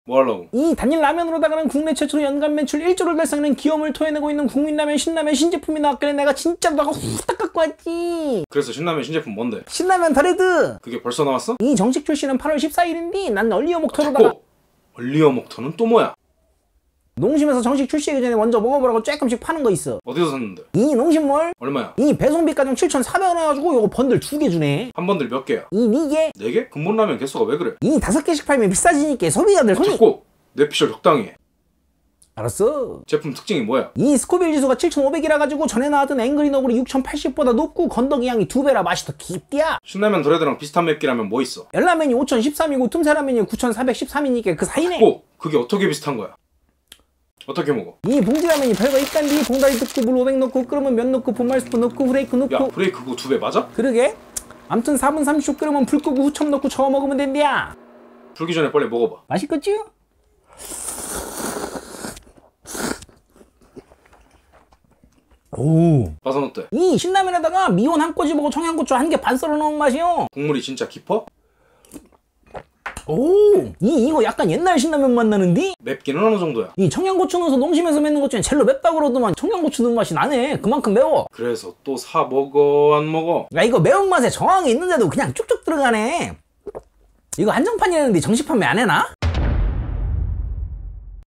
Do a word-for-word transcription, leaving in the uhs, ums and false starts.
뭐 하려고? 이 단일 라면으로다가는 국내 최초로 연간 매출 일조를 달성하는 기염을 토해내고 있는 국민라면 신라면 신제품이 나왔길래 내가 진짜로 나가 후딱 갖고 왔지. 그래서 신라면 신제품 뭔데? 신라면 더레드. 그게 벌써 나왔어? 이 정식 출시는 팔월 십사일인데 난 얼리어 목토로다가 됐고! 얼리어 목터는 또 뭐야? 농심에서 정식 출시하기 전에 먼저 먹어보라고 조금씩 파는 거 있어. 어디서 샀는데? 이 농심몰 얼마야? 이 배송비까지 칠천사백 원 해가지고 요거 번들 두 개 주네. 한 번들 몇 개야? 이 네 개. 네 개? 근본라면 개수가 왜 그래? 이 다섯 개씩 팔면 비싸지니까 소비자들 손이. 됐고! 내 피셜 적당히 해. 알았어. 제품 특징이 뭐야? 이 스코빌 지수가 칠천오백이라 가지고 전에 나왔던 앵그리 너구리 육천팔십보다 높고 건더기 향이 두 배라 맛이 더 깊디야. 신라면 더레드랑 비슷한 맵기라면 뭐 있어? 열라면이 오천십삼이고 틈새라면이 구천사백십삼이니까 그 사이네. 됐고! 그게 어떻게 비슷한 거야? 어떻게 먹어? 이 봉지라면이 별거 있단디. 봉다리 뜯고 물 오백 넣고 끓으면 면 넣고 분말 스프 넣고 후레이크 넣고. 야 브레이크 그거 두 배 맞아? 그러게. 암튼 사 분 삼십 초 끓으면 불 끄고 후첨 넣고 저어 먹으면 된디야. 불기 전에 빨리 먹어봐. 맛있겠지? 오. 맛은 어때? 이 신라면에다가 미원 한 꼬집하고 청양고추 한 개 반 썰어 넣은 맛이요. 국물이 진짜 깊어? 오. 이 이거 약간 옛날 신라면 맛 나는데? 맵기는 어느 정도야? 이 청양고추 넣어서 농심에서 맺는 것 중에 제일 맵다고 그러더만 청양고추 넣은 맛이 나네. 그만큼 매워. 그래서 또 사 먹어 안 먹어? 야 이거 매운맛에 저항이 있는데도 그냥 쭉쭉 들어가네. 이거 한정판이라는데 정식판 왜 안 해나?